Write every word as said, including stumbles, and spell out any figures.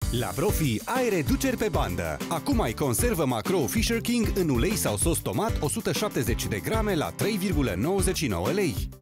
La Profi ai reduceri pe bandă. Acum ai conservă Macro Fisher King în ulei sau sos tomat o sută șaptezeci de grame la trei virgulă nouăzeci și nouă lei.